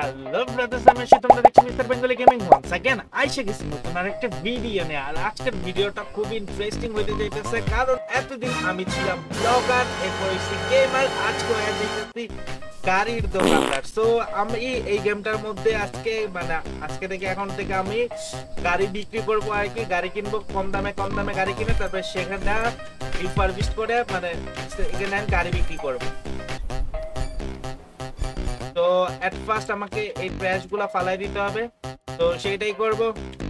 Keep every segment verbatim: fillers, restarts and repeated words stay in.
Hello brothers, আমি আছি তোমরা দেখছো mister Bengali gaming. Once again আইসা গেছি নতুন আরেকটা ভিডিও নিয়ে। আর আজকের ভিডিওটা খুব ইন্টারেস্টিং হতে যাইতেছে, কারণ এতদিন আমি ছিলাম ব্লগার, এরপর হইছি গেমার, আজকে হয়ে যাইতেছি গাড়ির দোকানদার। সো আমি এই গেমটার মধ্যে আজকে মানে আজকে থেকে এখন থেকে আমি গাড়ি বিক্রি করবো আর কি। গাড়ি কিনবো কম দামে কম দামে গাড়ি কিনে তারপরে সেখানে রিফারবিশড করে মানে এখানে গাড়ি বিক্রি করবো। তো এট ফার্স্ট আমাকে এই ট্র্যাশগুলো ফালাই দিতে হবে, তো সেইটাই করব।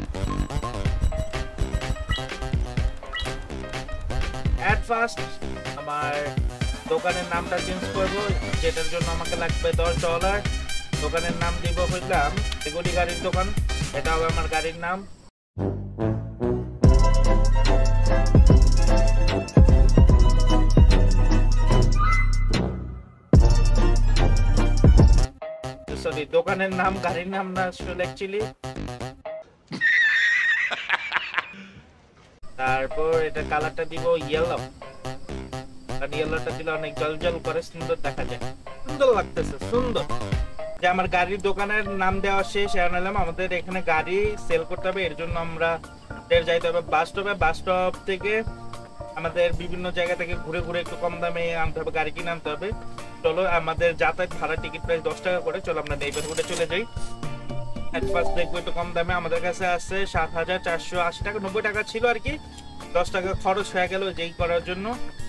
এট ফার্স্ট আমার দোকানের নামটা চেঞ্জ করব, যেটার জন্য আমাকে লাগবে দশ ডলার। দোকানের নাম দিব হইলাম এগুলি গাড়ির দোকান, এটা হবে আমার গাড়ির নাম। সরি, দোকানের নাম গাড়ির নাম না আসলে অ্যাকচুয়ালি। তারপর এটা কালারটা দিব ইয়েলো, কারণ ইয়েলোটা দিলে অনেক জলজল করে, সুন্দর দেখা যায়, সুন্দর লাগতেছে, সুন্দর। যে আমার গাড়ির দোকানের নাম দেওয়া শেষ। এখন এলাম আমাদের এখানে গাড়ি সেল করতে হবে, এর জন্য আমরা যাইতে হবে বাস স্টপে। বাস স্টপ থেকে আমাদের বিভিন্ন জায়গা থেকে ঘুরে ঘুরে একটু কম দামে আনতে হবে, গাড়ি কিনে আনতে হবে। চলো, আমাদের যাতায়াত ভাড়া টিকিট প্রাইস দশ টাকা করে। চলো আমরা নেইবারহুডে চলে যাই। এট ফার্স্ট দেখবো একটু কম দামে। আমাদের কাছে আছে সাত হাজার চারশো আশি টাকা, নব্বই টাকা ছিল আর কি। দশ টাকা খরচ হয়ে গেল যেই করার জন্য।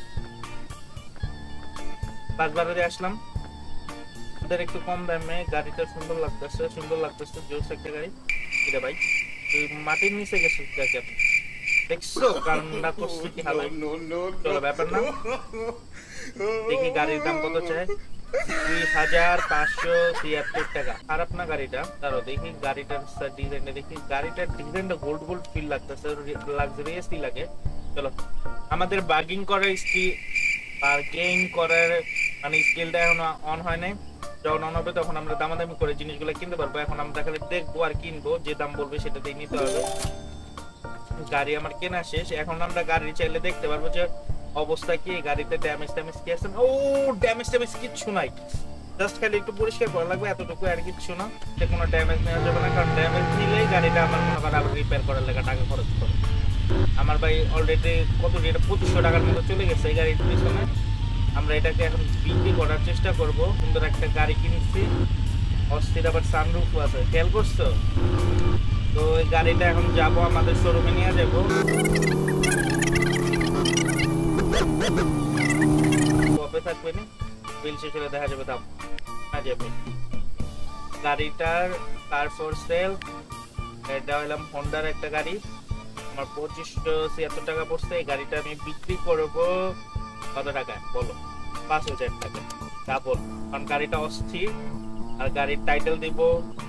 বাস ভাড়া দিয়ে আসলাম। আমাদের একটু কম দামে গাড়িটা সুন্দর লাগতেছে, সুন্দর লাগতেছে, জোস একটা গাড়ি। এটা ভাই তুই মাটির নিচে গেছিস দেখে আপনি দেখছো, কারণটা করছি কি হালাই। চলো ব্যাপার না, দেখি গাড়ির দাম কত চাই। দুই হাজার পাঁচশো ছিয়াত্তর টাকা। খারাপ না গাড়িটা, তারও দেখি গাড়িটার ডিজাইনটা দেখি। গাড়িটার ডিজাইনটা গোল্ড গোল্ড ফিল লাগতেছে, লাক্সারিয়াসই লাগে। চলো, আমাদের বার্গিং করার স্কিল বার্গেইং করার মানে স্কিলটা এখন অন হয় নাই। যখন অন হবে তখন আমরা দামাদামি করে জিনিসগুলো কিনতে পারবো। এখন আমরা খালি দেখবো আর কিনবো, যে দাম বলবে সেটাতেই নিতে হবে। গাড়ি আমার কেনা শেষ, এখন আমরা গাড়ি চাইলে দেখতে পারবো যে অবস্থা কি, গাড়িতে ড্যামেজ ট্যামেজ কি আছে। ও ড্যামেজ ট্যামেজ কিচ্ছু নাই, জাস্ট খালি একটু পরিষ্কার করা লাগবে, এতটুকু আর কিচ্ছু না। যে কোনো ড্যামেজ নেওয়া যাবে না, কারণ ড্যামেজ নিলেই গাড়িটা আমার মনে করেন আবার রিপেয়ার করার লেগে টাকা খরচ করে। আমার ভাই অলরেডি কত এটা পঁচিশশো টাকার মতো চলে গেছে এই গাড়ির পিছনে। আমরা এটাকে এখন বিক্রি করার চেষ্টা করব। সুন্দর একটা গাড়ি কিনছি, অস্থির, আবার সানরুফ আছে, খেয়াল করছো? তো এই গাড়িটা এখন যাব আমাদের শোরুমে নিয়ে যাব। কবে থাকবে না, বিল শেষ হলে দেখা যাবে দাম না যাবে। গাড়িটার কার ফর সেল, এটা হলাম হোন্ডার একটা গাড়ি। আমার পঁচিশশো ছিয়াত্তর টাকা পড়ছে। এই গাড়িটা আমি বিক্রি করবো কত টাকায় বলো? পাঁচ হাজার টাকা ডাবল, কারণ গাড়িটা অস্থির। আর গাড়ির টাইটেল দিব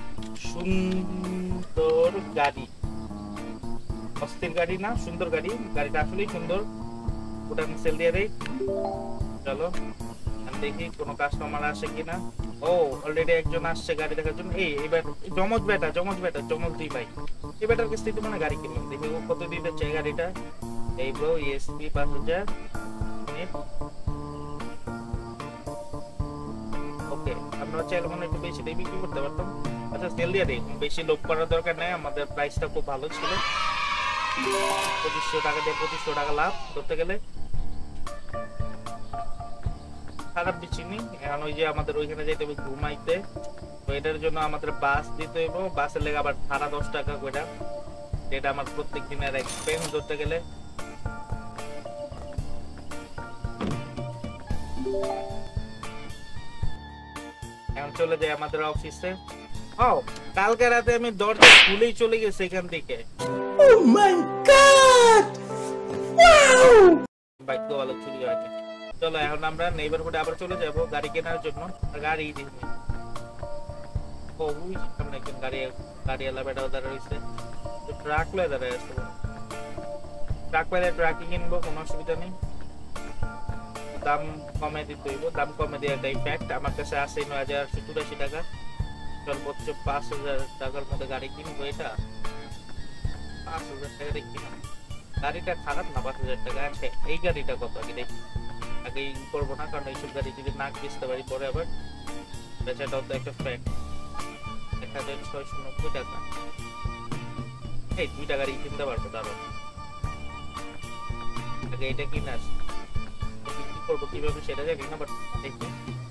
সুন্দর গাড়ি। অস্থির গাড়ি না, সুন্দর গাড়ি। গাড়িটা আসলেই সুন্দর, ওটা আমি সেল দিয়ে দেই। চলো দেখি কোনো কাস্টমার আসে কিনা। ও অলরেডি একজন আসছে গাড়ি দেখার জন্য। এই এবার জমজ বেটা, জমজ বেটা, জমজ দুই ভাই। এই বেটার কাছ থেকে মানে গাড়ি কিনলাম, দেখি ও কত দিতে চাই গাড়িটা। এই ব্রো ইএসপি পাঁচ হাজার। ওকে, আমরা চাইলে মনে একটু বেশি দিয়ে বিক্রি করতে পারতাম। আচ্ছা সেল দিয়ে দিই, বেশি লোভ করার দরকার নেই। আমাদের প্রাইসটা খুব ভালো ছিল, পঁচিশশো টাকা দিয়ে পঁচিশশো টাকা লাভ ধরতে গেলে। খারাপ দিচ্ছি নি। এখন ওই যে আমাদের ওইখানে যেতে হবে ঘুমাইতে, তো এটার জন্য আমাদের বাস দিতে হইব। বাসের লেগে আবার ভাড়া দশ টাকা করে, এটা আমার প্রত্যেক দিনের এক্সপেন্স ধরতে গেলে। এখন চলে যাই আমাদের অফিসে। ও কালকে রাতে আমি দরজা খুলেই চলে গেছি এখান থেকে। Oh my god, wow, bike তো ভালো চুরি হয়নি। চলো এখন আমরা নেইবারহুডে আবার চলে যাব গাড়ি কেনার জন্য। গাড়ি দিই ও ওই সামনে একজন গাড়ি গাড়িওয়ালা বেটা দাঁড়া রয়েছে, তো ট্রাক লয়ে দাঁড়ায় আছে। ট্রাক পেলে ট্রাকিং কিনবো, কোনো অসুবিধা নেই। দাম কমে দিতে হইব, দাম কমে দেওয়ার একটা ইফেক্ট। আমার কাছে আছে নয় হাজার চুরাশি টাকা, সর্বোচ্চ পাঁচ হাজার টাকার মধ্যে গাড়ি কিনবো। এটা পাঁচ হাজার টাকা দেখি না, গাড়িটা খারাপ না, পাঁচ হাজার টাকা আছে। এই গাড়িটা কত আগে দেখি, আগে করবো না, কারণ এইসব গাড়ি যদি না বেচতে পারি পরে আবার বেচাটাও তো একটা ফ্যাক্ট। ছয়শো নব্বই টাকা। এই দুইটা গাড়ি কিনতে পারবো, দাঁড়ো আগে এটা কিনে আসি, বিক্রি করবো কিভাবে সেটা জানি না, বাট দেখি।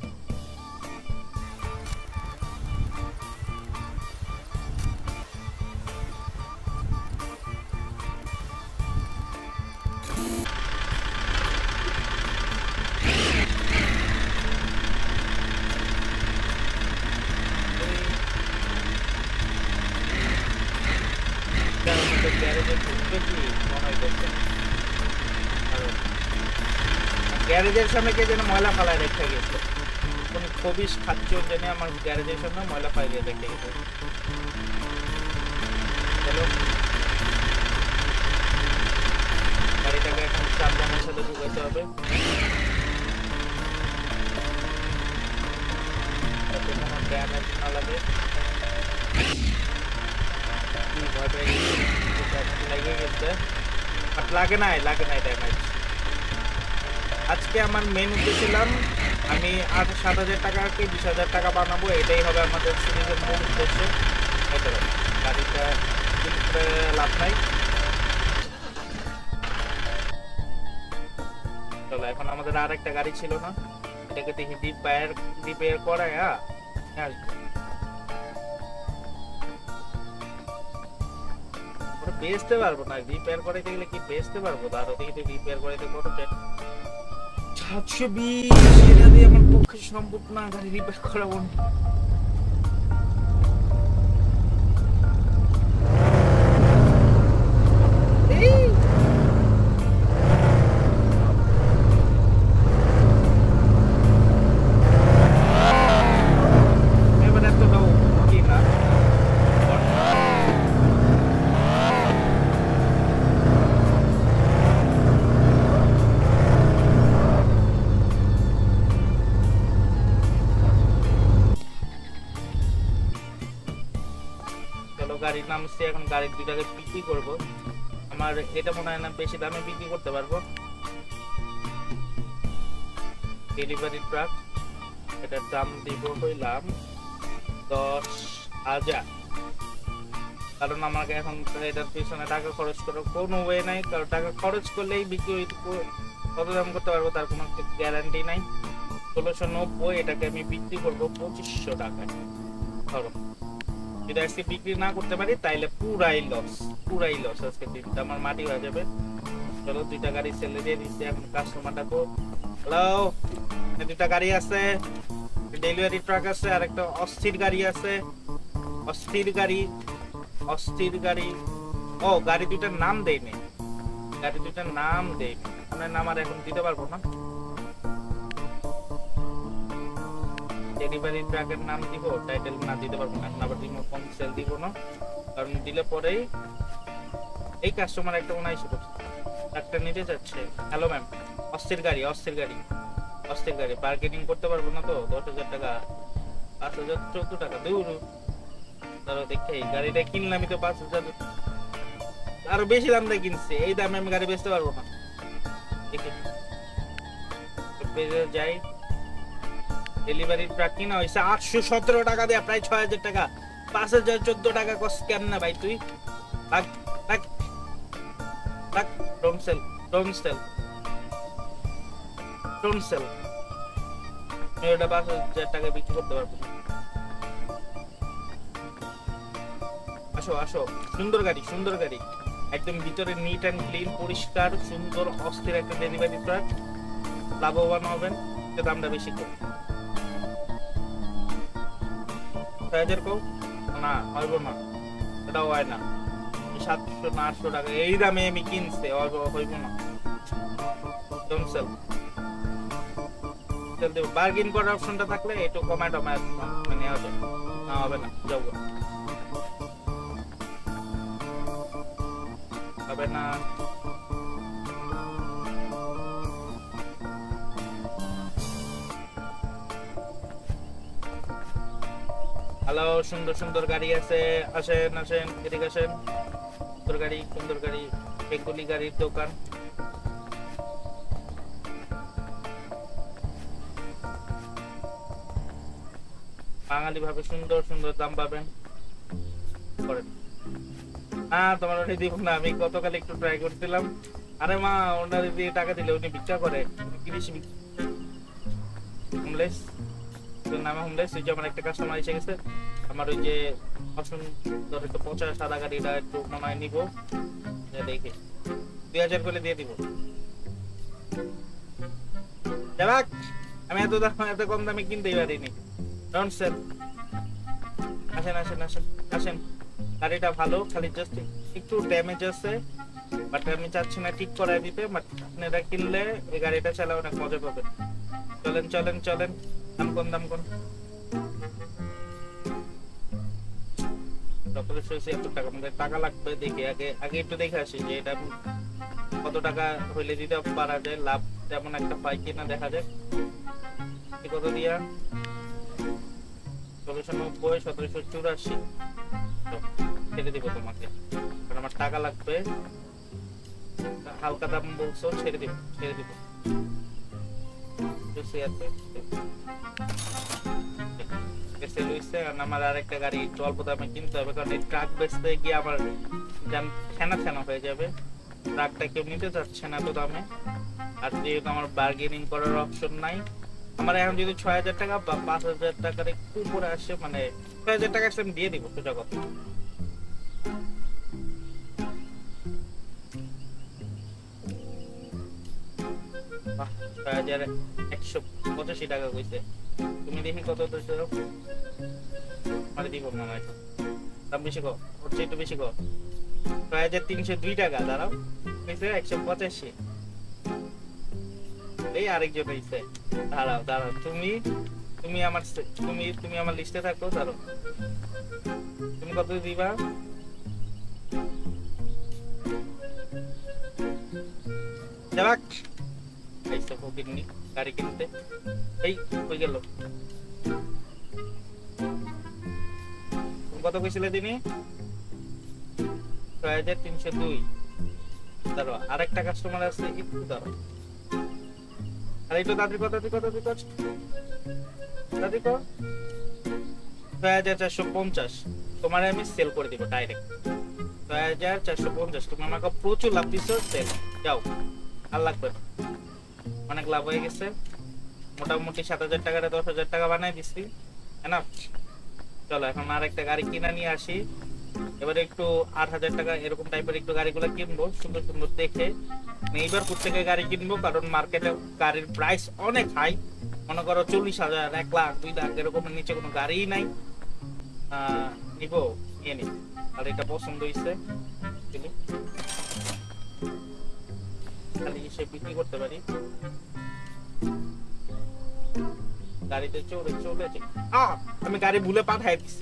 গ্যারেজের সামনে কে যেন ময়লা ফালায় রেখে গেছে, কোন খবিস খাচ্ছ জেনে আমার গ্যারেজের সামনে ময়লা ফালিয়ে রেখে গেছে। চলো গাড়িটাকে এখন সাবধানের সাথে ঢুকাতে হবে, যাতে কোনো ড্যামেজ না লাগে। ভয় পেয়ে গেছে, লেগে গেছে, বাট লাগে নাই লাগে নাই ড্যামেজ। আজকে আমার মেন উদ্দেশ্য ছিলাম আমি আট সাত হাজার টাকাকে বিশ হাজার টাকা বানাবো, এটাই হবে আমাদের সিরিজের মূল উদ্দেশ্য। এটা গাড়িটা লাভ নাই। চলো এখন আমাদের আর একটা গাড়ি ছিল না, এটাকে দেখি রিপেয়ার রিপেয়ার করায় হ্যাঁ বেচতে পারবো না, রিপেয়ার করাইতে গেলে কি বেচতে পারবো? আরো দেখি রিপেয়ার করাইতে কত সাতশো বিশ, এটা দিয়ে আমার পক্ষে সম্ভব না গাড়ি রিপেয়ার করাবো। এবার এতটাও কি না, গাড়ির নামছে, এখন গাড়ির দুইটাকে বিক্রি করবো। আমার এটা মনে হয় না বেশি দামে বিক্রি করতে পারবো। ডেলিভারি ট্রাক, এটার দাম দিব হইলাম দশ হাজার, কারণ আমাকে এখন এটার পিছনে টাকা খরচ করার কোনো ওয়ে নাই, কারণ টাকা খরচ করলেই বিক্রি কত দাম করতে পারবো তার কোনো গ্যারান্টি নাই। ষোলোশো নব্বই, এটাকে আমি বিক্রি করবো পঁচিশশো টাকায়। ধরো যদি আজকে বিক্রি না করতে পারি তাইলে পুরাই লস, পুরাই লস, আজকে দিনটা আমার মাটি হয়ে যাবে। চলো দুইটা গাড়ি সেলে দিয়ে দিচ্ছি, এখন কাস্টমারটা তো হ্যালো, দুইটা গাড়ি আছে, ডেলিভারি ট্রাক আছে, আর একটা অস্থির গাড়ি আছে, অস্থির গাড়ি অস্থির গাড়ি ও গাড়ি দুইটার নাম দেয়নি, গাড়ি দুইটার নাম দেয়নি, আপনার নাম আর এখন দিতে পারবো না। ডেলিভারি ট্রাকের নাম দিব, টাইটেল না দিতে পারবো না, আবার দিব কম সেল দিব না, কারণ দিলে পরেই এই কাস্টমার একটা উনাইশো ট্রাকটা নিতে যাচ্ছে। হ্যালো ম্যাম, অস্থির গাড়ি অস্থির গাড়ি অস্থির গাড়ি বার্গেনিং করতে পারবো না তো, দশ হাজার টাকা পাঁচ হাজার চোদ্দ টাকা দূর। ধরো দেখে গাড়িটা কিনলামই তো পাঁচ হাজার, আরো বেশি দাম দিয়ে কিনছে, এই দামে আমি গাড়ি বেচতে পারবো না। দেখে যাই, ডেলিভারি ট্রাক কিনা হয়েছে আটশো সতেরো টাকা দেয়া, প্রায় ছয় হাজার টাকা, পাঁচ হাজার চোদ্দ টাকা কষ্ট কেমন না ভাই তুই? Don't sell don't sell don't sell, আমি ওটা পাঁচ হাজার টাকা বিক্রি করতে পারবো না। আসো আসো, সুন্দর গাড়ি সুন্দর গাড়ি, একদম ভিতরে নিট অ্যান্ড ক্লিন, পরিষ্কার সুন্দর অস্থির একটা ডেলিভারি ট্রাক, লাভবান হবেন, দামটা বেশি কম। ছয় হাজার কম না, হইব না, এটাও হয় না, সাতশো না আটশো টাকা এই দামে আমি কিনছে, হইব না। ডোন্ট সেল, সেল দেব, বার্গেন করার অপশনটা থাকলে একটু কমায় টমায় নেওয়া যায়, না হবে না, যাও হবে না। হ্যালো, সুন্দর সুন্দর গাড়ি আছে, আসেন আসেন এদিকে আসেন, সুন্দর গাড়ি সুন্দর গাড়ি, বেঙ্গলি গাড়ির দোকান। বাঙালি ভাবে সুন্দর সুন্দর দাম পাবেন। করেন না, তোমার ওটা দিব না, আমি গতকাল একটু ট্রাই করছিলাম। আরে মা, ওনার দিয়ে টাকা দিলে উনি ভিক্ষা করে, কৃষি হোমলেস নামে হোমলেস। ওই যে আমার একটা কাস্টমার এসে গেছে, আমার ওই যে অসুন্দর একটু পচা সাদা গাড়িটা একটু মনে হয় নিবো, দেখি দুই হাজার করে দিয়ে দিব। যাক, আমি এত দাম এত কম দামে কিনতেই পারিনি। Don't sell. আসেন আসেন আসেন আসেন, গাড়িটা ভালো, খালি জাস্ট একটু ড্যামেজ আছে, বাট আমি চাচ্ছি না ঠিক করাই দিতে। বাট আপনারা কিনলে এই গাড়িটা চালা অনেক মজা পাবেন। চলেন চলেন চলেন, দাম কোন দাম কোন এত টাকা আমাদের টাকা লাগবে, দেখি আগে আগে একটু দেখে আসি যে এটা কত টাকা হইলে দিতে পারা যায়, লাভ তেমন একটা পাই কিনা দেখা যায়। কত দিয়া ষোলোশো নব্বই, সতেরোশো চুরাশি ছেড়ে দিব তোমাকে, কারণ আমার টাকা লাগবে। হালকা দাম বলছো, ছেড়ে দিব ছেড়ে দিব আমার আরেকটা গাড়ি একটু অল্প দামে কিনতে হবে, কারণ এই ট্রাক বেচতে গিয়ে আমার ছেনা ছেনা হয়ে যাবে। ট্রাকটা কেউ নিতে চাচ্ছে না তো দামে, আর যেহেতু আমার বার্গেনিং করার অপশন নাই, আমার এখন যদি ছয় হাজার টাকা বা পাঁচ হাজার টাকার একটু উপরে আসে, মানে ছয় হাজার টাকা আসলে আমি দিয়ে দিব সোজা কথা। ছয় হাজার একশো পঁচাশি টাকা কইছে, তুমি দেখি কত মানে দিব মনে হয়, দাম বেশি কো, ওর চেয়ে একটু বেশি কো। ছয় হাজার তিনশো দুই টাকা, দাঁড়াও, কইছে একশো পঁচাশি। এই আরেকজন হইছে, দাঁড়াও দাঁড়াও, তুমি তুমি আমার তুমি তুমি আমার লিস্টে থাকো, দাঁড়াও, তুমি কত দিবা? যাক, এইসব কিনি গাড়ি কিনতে। এই কই গেল? কত কইছিলে তিনি? ছয় হাজার তিনশো দুই। দাঁড়াও, আরেকটা কাস্টমার আছে, একটু দাঁড়াও। আর একটু দাদি কত দাদি কত দাদি কত দাদি কত ছয় হাজার চারশো পঞ্চাশ। তোমার আমি সেল করে দিব ডাইরেক্ট ছয় হাজার চারশো পঞ্চাশ। তুমি আমাকে প্রচুর লাভ দিচ্ছ, সেল যাও, আর লাগবে না, অনেক লাভ হয়ে গেছে। মোটামুটি সাত হাজার টাকাটা দশ হাজার টাকা বানাই দিচ্ছি, এনাফ। চলো এখন আর একটা গাড়ি কিনে নিয়ে আসি। এবারে একটু আট হাজার টাকা এরকম টাইপের একটু গাড়িগুলো কিনবো, সুন্দর সুন্দর দেখে। এইবার কোথেকে গাড়ি কিনবো, কারণ মার্কেটে গাড়ির প্রাইস অনেক হাই। মনে করো চল্লিশ হাজার, এক লাখ, দুই লাখ এরকমের নিচে কোনো গাড়িই নাই। নিবো, নিয়ে নি। আর এটা পছন্দ হয়েছে, খালি সে বিক্রি করতে পারি। গাড়িতে চলে চলেছে, আমি গাড়ি ভুলে পাঠাই দিচ্ছি।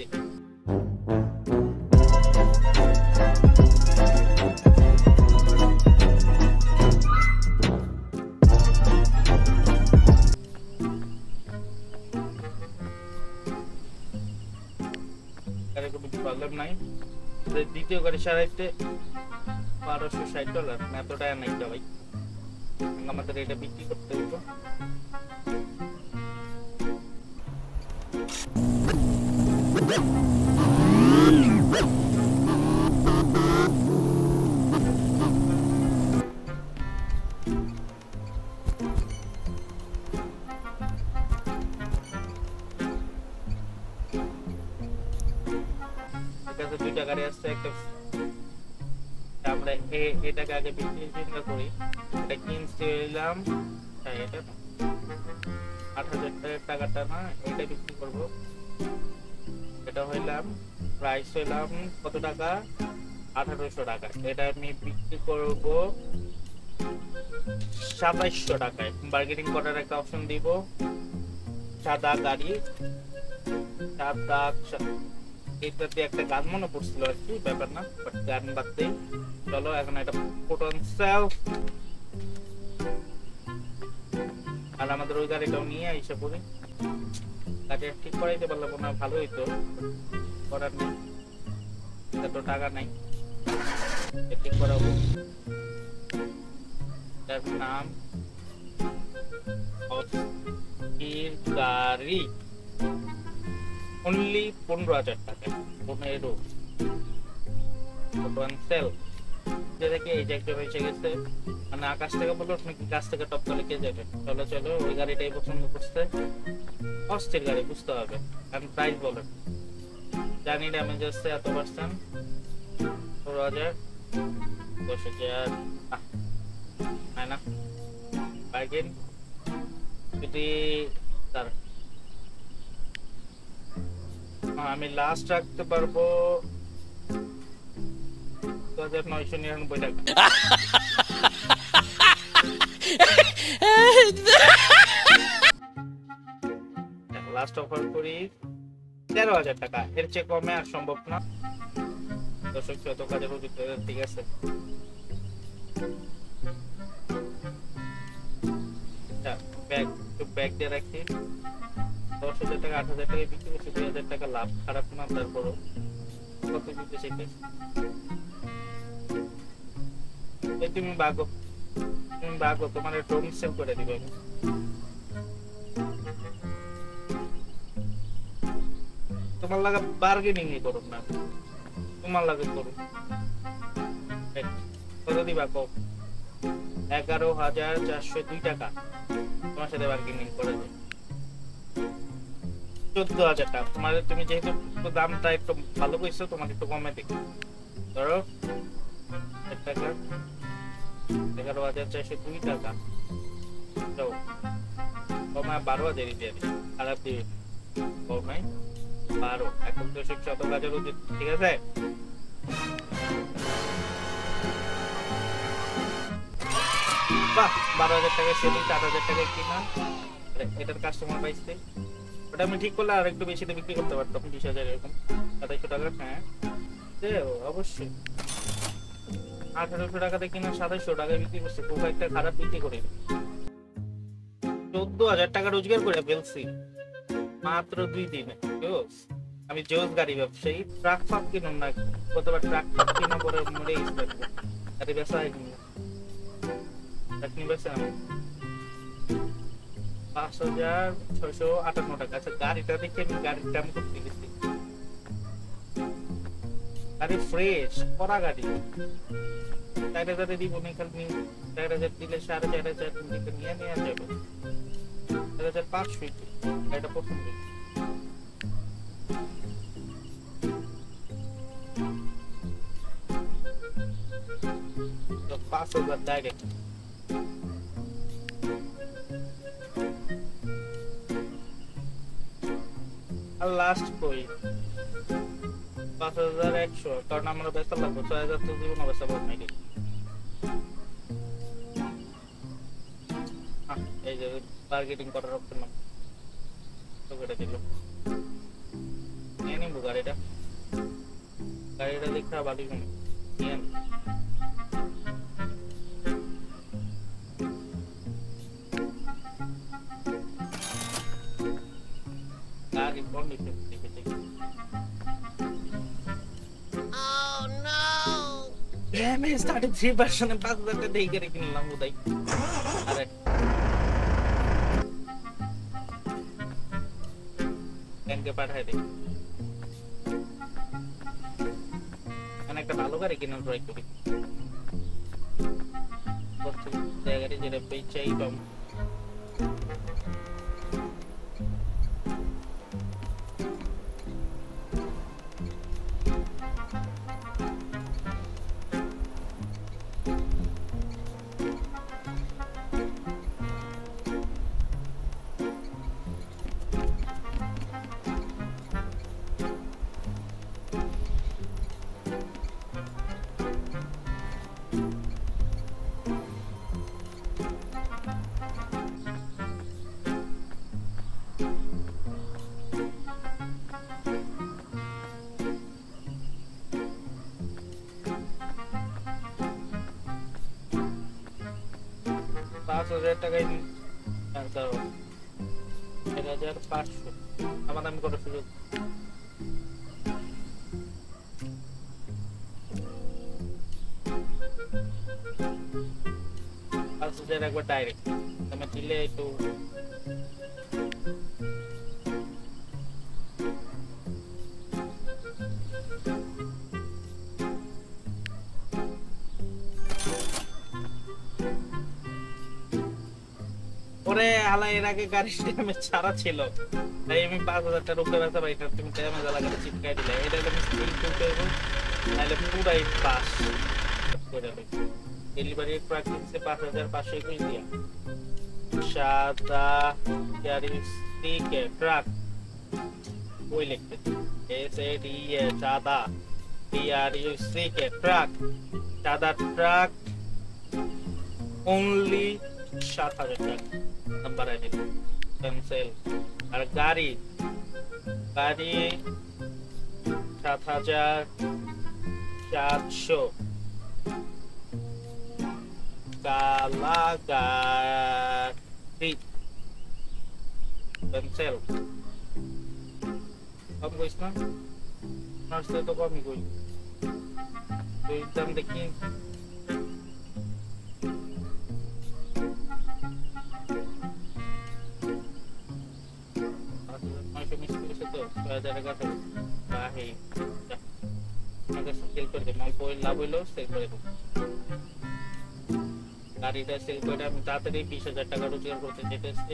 প্রবলেম নাই, দ্বিতীয় গাড়ি সারাইতে বারোশো ষাট ডলার, এত টাকা নাই ভাই, আমাদের এটা বিক্রি করতে হইব। দুইটা গাড়ি আসছে, একটা আমরা এটাকে আগে বিক্রি চিন্তা করি। এটা কিনছিলাম এটা আট হাজার টাকাটা না, এটা বিক্রি করবো। এটা হইলাম প্রাইস হইলাম কত টাকা? আঠারোশো টাকা। এটা আমি বিক্রি করব সাতাইশশো টাকায়। বার্গেনিং করার একটা অপশন দিব। সাদা গাড়ি, সাদা, এটাতে একটা গান মনে পড়ছিল আর কি, ব্যাপার না, বাট গান বাদ দেই। চলো এখন এটা পোটেনশিয়াল, আর আমাদের ওই গাড়িটাও নিয়ে এসে পড়ি। গাড়িটা ঠিক করাইতে পারলে মনে হয় ভালো হইতো, করার নেই, এত টাকা নাই, ঠিক করাবো। তার নাম গাড়ি, অনলি পনেরো হাজার টাকা, পনেরো বর্তমান সেল যে দেখে এই যে একজন এসে গেছে, মানে আকাশ থেকে বলো নাকি গাছ থেকে টপ তলে কে যাবে। চলো চলো ওই গাড়িটাই পছন্দ করছে, অস্থির গাড়ি বুঝতে হবে। কারণ প্রাইস বলেন, জানি ড্যামেজ আসছে এত পার্সেন্ট, পনেরো হাজার, দশ হাজার না বার্গেন যদি তার আমি লাস্ট রাখতে পারবো দু হাজার নয়শো নিরানব্বই টাকা। লাস্ট অফার করি তেরো হাজার টাকা, এর চেয়ে কমে আর সম্ভব না। দর্শক শত কাজের অভিজ্ঞতা, ঠিক আছে। ব্যাগ ব্যাগ দিয়ে রাখি, দশ হাজার টাকা আট হাজার টাকা বিক্রি করছি, দুই হাজার টাকা লাভ, খারাপ না। তারপরও কত দিতে শিখেছি। তুমি বাগো তুমি বাগো তোমার ড্রোন সেভ করে দিবে। আমি তোমার লাগা বার্গেনিং করুন না, তোমার লাগে করুন। কত দিবা কো? এগারো হাজার চারশো দুই টাকা তোমার সাথে বার্গেনিং করে দেয়। চোদ্দ হাজার টাকা তোমার, তুমি যেহেতু দামটা একটু ভালো কইছো তোমাকে একটু কমে দিই। ধরো টাকা এগারো হাজার চারশো দুই টাকা কমায় বারো হাজারই দিয়ে দিই, খারাপ দিবি কমাই বারো। এখন তো সব শত কাজের উচিত, ঠিক আছে। বাহ, বারো হাজার টাকা সেলিং, আট হাজার টাকা কিনা, এটার কাস্টমার পাইছে। ওটা আমি ঠিক করলে আর একটু বেশিতে বিক্রি করতে পারতাম, বিশ হাজার এরকম, সাতাইশশো টাকা। হ্যাঁ অবশ্যই আঠারোশো টাকাতে কিনা সাতাইশশো টাকায় বিক্রি করছে, খুব একটা খারাপ বিক্রি করে। চোদ্দ হাজার টাকা রোজগার করে ফেলছি মাত্র দুই দিনে। আমি জোস গাড়ি ব্যবসায়ী, ট্রাক ফাক কিনুন না, কতবার ট্রাক ফাক কিনা পরে মরে গেছে গাড়ি ব্যবসা হয় কিনা ট্রাক নিয়ে ব্যবসা আমি পাঁচ হাজার ছয়শো আটান্ন টাকা। আচ্ছা গাড়িটা দেখে আমি গাড়ির দাম করতে গেছি, গাড়ি ফ্রেশ করা গাড়ি, চার হাজারে দিব না, খালি চার হাজার দিলে সাড়ে চার হাজার দিকে নিয়ে নেওয়া যাবে। চার হাজার পাঁচশো এটা পছন্দ, পাঁচ হাজার ডাইরেক্ট। আর লাস্ট কই পাঁচ হাজার একশো, কারণ আমরা বেচা লাগবো, ছয় হাজার তো জীবন বেচা পাবো নাকি। এই যে টার্গেটিং করার অপশন তো কেটে দিল, নিয়ে নিবো গাড়িটা। গাড়িটা দেখতে ভালোই মনে নিয়ে গাড়ি কন্ডিশন দেখে দেখে। Oh no! Damn it, started three version and pass that day getting in long with I. Alright. Then get back heading. And I can all over again and try to be. What's the garage in a paycheck? पाँच हजार টাকায় দাও এক হাজার পাঁচশো আমার আমি করে সুযোগ পাঁচ হাজার একবার ডাইরেক্ট তুমি দিলে একটু পরে আলা এর আগে গাড়িটা আমি ছাড়া ছিল, তাই আমি পাঁচ হাজার টাকার উপরে ব্যথা পাই না, তুমি ড্যামেজ লাগাতে চিপকাই দিলে, এটা আমি স্কিল করতে হইব, নাহলে পুরাই পাস করে দেবে। ডেলিভারি প্রাকৃতিক পাঁচ হাজার পাঁচশো একুশ দিয়া সাদা গাড়ি স্টিকে ট্রাক ওই লিখতে এস এ ডি এ সাদা T R U C K truck, সাদা ট্রাক অনলি সাত হাজার টাকা নাম্বার আইডি ক্যান্সেল। আর গাড়ি গাড়ি সাত হাজার চারশো কালা গাড়ি ক্যান্সেল। কম কইস না, নার্সে তো কমই কই, তুই দাম দেখি গাড়িটা সেল করে আমি তাড়াতাড়ি বিশ হাজার টাকা রোজগার করতে যেতেছি।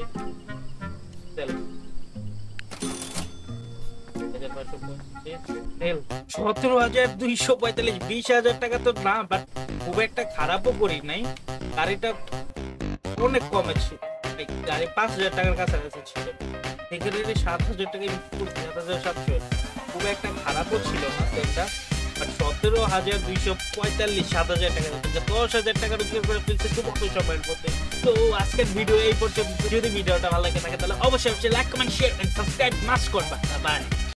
সতেরো হাজার দুইশো পঁয়তাল্লিশ, বিশ হাজার টাকা তো না, বাট খুব একটা খারাপও করি নাই, গাড়িটা অনেক কমেছে, গাড়ি পাঁচ হাজার টাকার কাছাকাছি ছিল, সেখানে সাত হাজার টাকা সাত হাজার সাতশো, খুব একটা খারাপও ছিল না সেলটা, বাট সতেরো হাজার দুইশো পঁয়তাল্লিশ, সাত হাজার টাকা দশ হাজার টাকা রোজগার করে ফেলছে খুব অল্প সময়ের মধ্যে। তো আজকের ভিডিও এই পর্যন্ত, যদি ভিডিওটা ভালো লাগে থাকে তাহলে অবশ্যই অবশ্যই like comment share and subscribe must করবা। বাই।